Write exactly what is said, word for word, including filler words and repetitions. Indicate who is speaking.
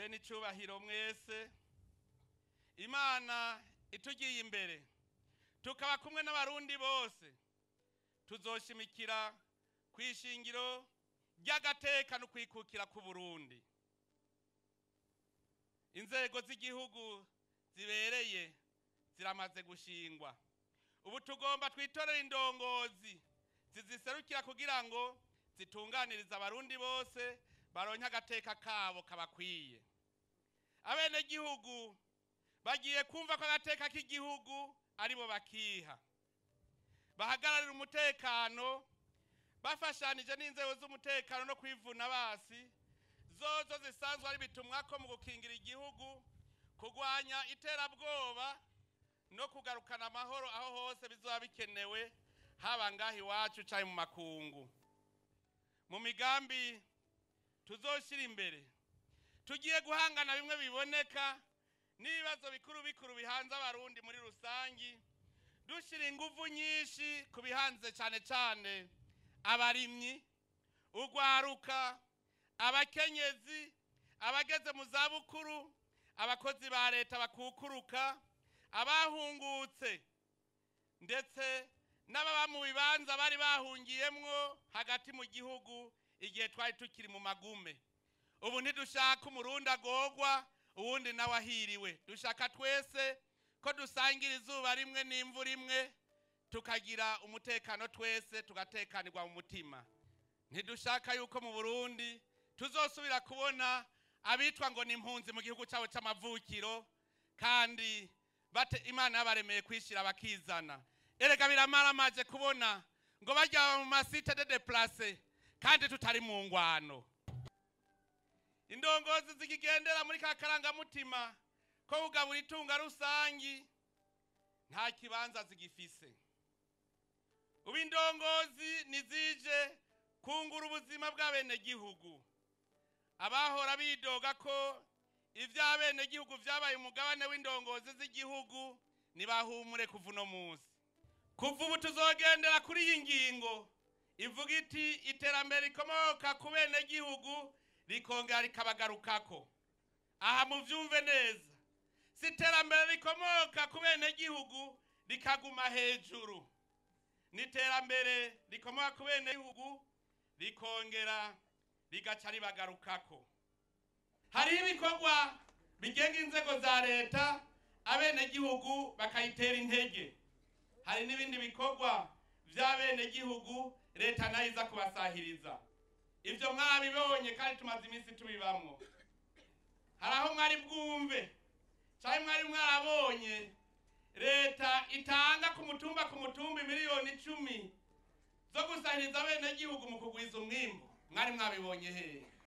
Speaker 1: bene icubahiro mwese, Imana itugiye imbere tukaba kumwe n'abarundi bose, tuzoshimikira kwishingiro ry'agateka no kwikukira ku Burundi. Inzego z'igihugu zibereye ziramaze gushingwa. Ubu tugomba twitorera indongozi ziziserukira kugira ngo zitunganiriza abarundi bose baronke agateka kabo kabakwiye. Abene gihugu bagiye kumva ko agateka k'igihugu aribo bakiha, bahagararira umutekano bafashanije n'inzego z'umutekano no kwivuna basi zozo zisanzwe ari bitumwako mu gukingira igihugu, kugwanya iterabwoba no kugarukana amahoro aho hose bizoba bikenewe, haba ngaho iwacu canke mu makungu. Mu migambi tuzoshira imbere tugiye guhangana bimwe biboneka n'ibibazo bikuru bikuru bihanze abarundi muri rusangi, dushira inguvu nyinshi ku bihanze cane cane abarimyi, urwaruka, abakenyezi, abageze mu zabukuru, abakozi ba leta bakukuruka, abahungutse ndetse n'ababa mu bibanza bari bahungiyemwo hagati mu gihugu igihe twari tukiri mu magume. Ubu ntidushaka umurundi agorwa uwundi nawe ahiriwe, dushaka twese ko dusangira izuba rimwe n'imvura imwe, tukagira umutekano twese, tugatekanirwa mu mutima. Ntidushaka yuko mu Burundi tuzosubira kubona abitwa ngo ni impunzi mu gihugu cyabo c'amavukiro kandi bate Imana yabaremeye kwishira bakizana. Erega biramaramaje kubona ngo bajya mu masite de déplacer kandi tutari mu ngwano. Indongozi zikigendera muri ka karangamutima ko kugabura itunga rusangi nta kibanza zigifise. Ubu indongozi nizije kungura ubuzima bw'abene gihugu. Abahora bidoga ko ivy'abene gihugu vyabaye umugabane w'indongozi z'igihugu nibahumure kuva uno munsi. Kuva ubu tuzogendera kuri iyi ngingo ivuga iti iterambere rikomoka ku bene gihugu rikongera rikabagarukako. Aha muvyumve neza, si iterambere rikomoka ku bene gihugu rikaguma hejuru, ni iterambere rikomoka ku bene gihugu rikongera rigaca ribagarukako. Hari ibikorwa bigenga inzego za leta abene gihugu bakayitera intege, hari n'ibindi bikorwa vy'abene gihugu leta nayo iza kubasahiriza. Ivyo mwabibonye kandi tumaze iminsi tubibamwo. Hari aho mwari bwumve canke mwari mwarabonye leta itanga ku mutumba ku mutumba miliyoni icumi zo gusahiriza abene gihugu mu kugwiza umwimbu. Mwari mwabibonye hehe?